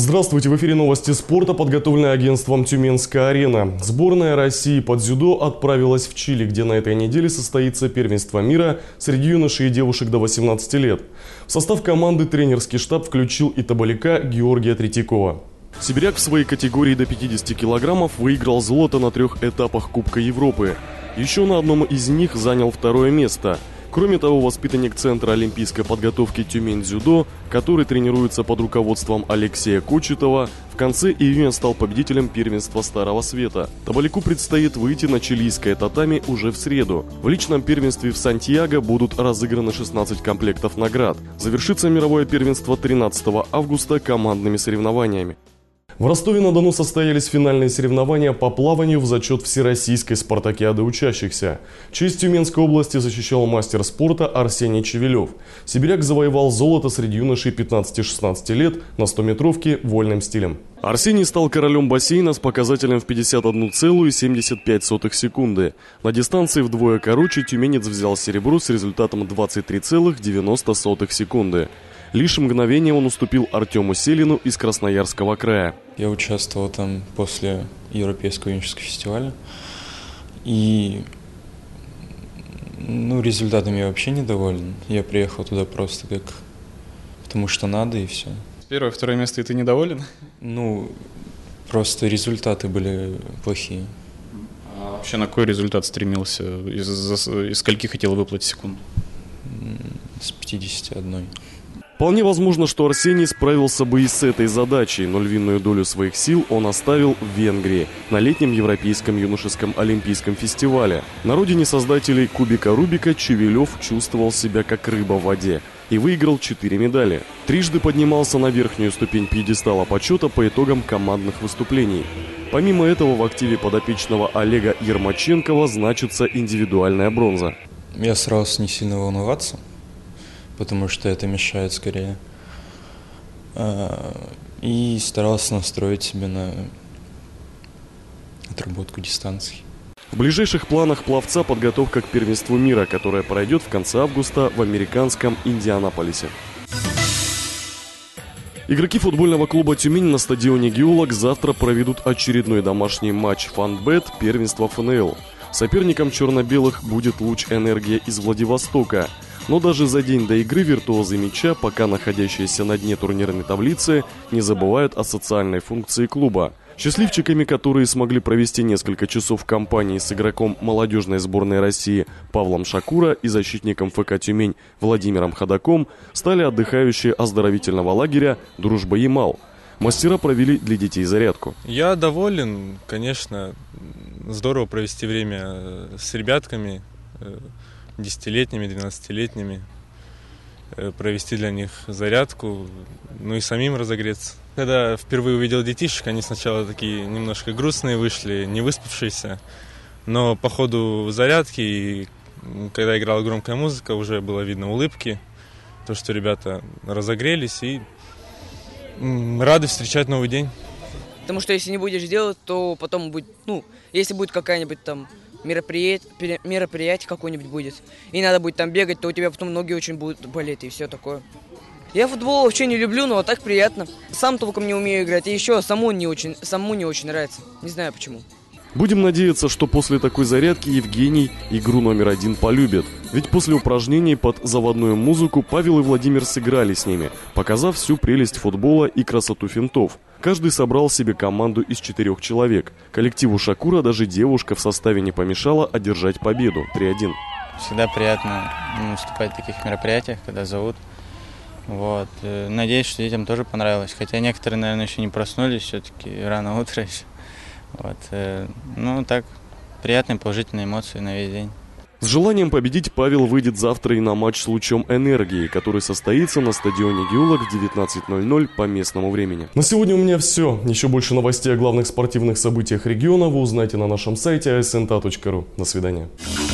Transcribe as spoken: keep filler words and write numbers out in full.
Здравствуйте, в эфире новости спорта, подготовленные агентством «Тюменская арена». Сборная России по дзюдо отправилась в Чили, где на этой неделе состоится первенство мира среди юношей и девушек до восемнадцати лет. В состав команды тренерский штаб включил и табаляка Георгия Третьякова. Сибиряк в своей категории до пятидесяти килограммов выиграл золото на трех этапах Кубка Европы. Еще на одном из них занял второе место. Кроме того, воспитанник Центра олимпийской подготовки «Тюмень-дзюдо», который тренируется под руководством Алексея Кочетова, в конце июня стал победителем первенства Старого Света. Табаляку предстоит выйти на чилийское татами уже в среду. В личном первенстве в Сантьяго будут разыграны шестнадцать комплектов наград. Завершится мировое первенство тринадцатого августа командными соревнованиями. В Ростове-на-Дону состоялись финальные соревнования по плаванию в зачет всероссийской спартакиады учащихся. Честь Тюменской области защищал мастер спорта Арсений Чевелев. Сибиряк завоевал золото среди юношей пятнадцати-шестнадцати лет на стометровке вольным стилем. Арсений стал королем бассейна с показателем в пятьдесят одну целую семьдесят пять сотых секунды. На дистанции вдвое короче тюменец взял серебро с результатом двадцать три целых девяносто сотых секунды. Лишь мгновение он уступил Артему Селину из Красноярского края. Я участвовал там после Европейского юношеского фестиваля. И ну, результатами я вообще недоволен. Я приехал туда просто как потому что надо и все. Первое, второе место, и ты недоволен? Ну, просто результаты были плохие. А вообще на какой результат стремился? Из, из, из скольки хотел выплатить секунд? С пятидесяти одной. Вполне возможно, что Арсений справился бы и с этой задачей, но львиную долю своих сил он оставил в Венгрии на летнем Европейском юношеском олимпийском фестивале. На родине создателей кубика Рубика Чевелев чувствовал себя как рыба в воде и выиграл четыре медали. Трижды поднимался на верхнюю ступень пьедестала почета по итогам командных выступлений. Помимо этого в активе подопечного Олега Ермаченкова значится индивидуальная бронза. Я старался не сильно волноваться, потому что это мешает скорее. И старался настроить себя на отработку дистанций. В ближайших планах пловца подготовка к первенству мира, которое пройдет в конце августа в американском Индианаполисе. Игроки футбольного клуба «Тюмень» на стадионе «Геолог» завтра проведут очередной домашний матч «Фанбет» первенства эф эн эл. Соперником черно-белых будет «Луч Энергия» из Владивостока. Но даже за день до игры виртуозы мяча, пока находящиеся на дне турнирной таблицы, не забывают о социальной функции клуба. Счастливчиками, которые смогли провести несколько часов в компании с игроком молодежной сборной России Павлом Шакура и защитником эф ка «Тюмень» Владимиром Ходаком, стали отдыхающие оздоровительного лагеря «Дружба Ямал». Мастера провели для детей зарядку. Я доволен, конечно, здорово провести время с ребятками, десятилетними, двенадцатилетними, провести для них зарядку, ну и самим разогреться. Когда впервые увидел детишек, они сначала такие немножко грустные вышли, не выспавшиеся, но по ходу зарядки, и когда играла громкая музыка, уже было видно улыбки, то, что ребята разогрелись и рады встречать новый день. Потому что если не будешь делать, то потом будет, ну, если будет какая-нибудь там мероприятие, мероприятие какое-нибудь будет, и надо будет там бегать, то у тебя потом ноги очень будут болеть и все такое. Я футбол вообще не люблю, но так приятно. Сам толком не умею играть, и еще саму не очень, саму не очень нравится. Не знаю почему. Будем надеяться, что после такой зарядки Евгений игру номер один полюбит. Ведь после упражнений под заводную музыку Павел и Владимир сыграли с ними, показав всю прелесть футбола и красоту финтов. Каждый собрал себе команду из четырех человек. Коллективу Шакура даже девушка в составе не помешала одержать победу три один. Всегда приятно выступать в таких мероприятиях, когда зовут. Вот. Надеюсь, что детям тоже понравилось. Хотя некоторые, наверное, еще не проснулись, все-таки рано утро еще. Вот. Ну, так, приятные положительные эмоции на весь день. С желанием победить Павел выйдет завтра и на матч с «Лучом Энергии», который состоится на стадионе «Геолог» в девятнадцать ноль ноль по местному времени. На сегодня у меня все. Еще больше новостей о главных спортивных событиях региона вы узнаете на нашем сайте а эс эн тэ а точка ру. До свидания.